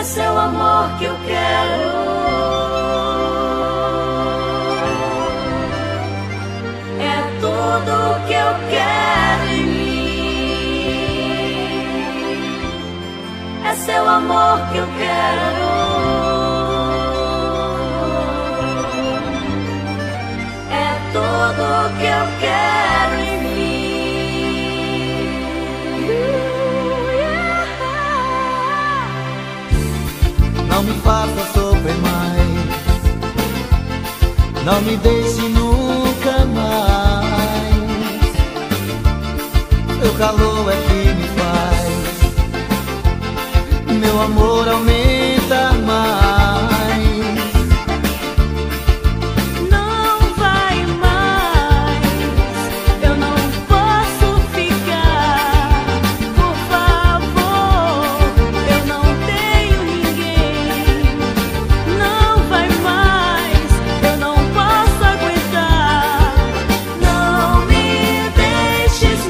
é seu amor que eu quero. É tudo que eu quero em mim. É seu amor que eu quero. É tudo que eu quero em mim. Não me faça sofrer mais, não me deixe nunca mais. Seu calor é que me faz meu amor aumenta mais. Não vai mais, eu não posso ficar. Por favor, eu não tenho ninguém. Não vai mais, eu não posso aguentar. Não me deixes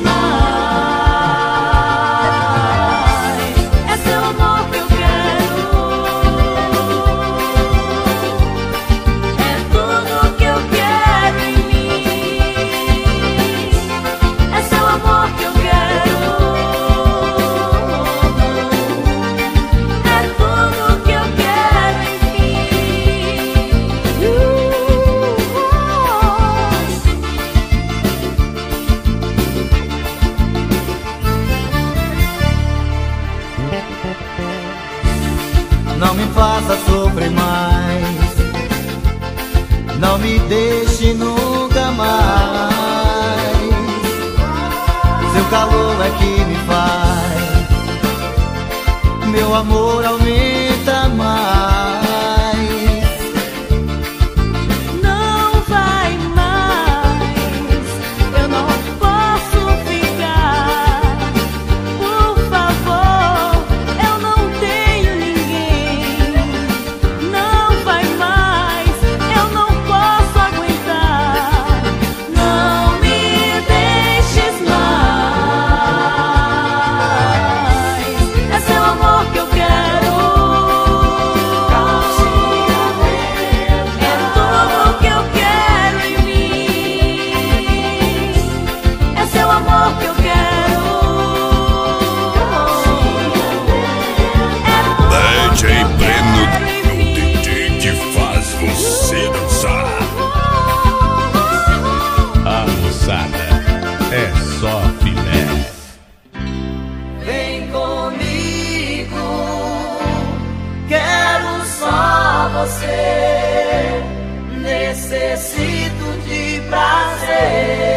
mais. É seu amor que eu quero. É tudo que eu quero em mim. É seu amor que eu quero. É tudo que eu quero em Não me faça sofrer mais, não me deixe nunca mais. Seu calor é que me faz meu amor aumenta mais. Não vai mais, eu não posso ficar. Por favor, eu não tenho ninguém. Não vai mais, eu não posso aguentar. Não me deixes mais. É seu amor que eu quero. Calcinha, é tudo que eu quero em mim. É seu amor que eu quero. DJ Breno, Quero em mim. o DJ que faz você dançar. A moçada é só filé. Vem comigo, quero só você. Necessito de prazer.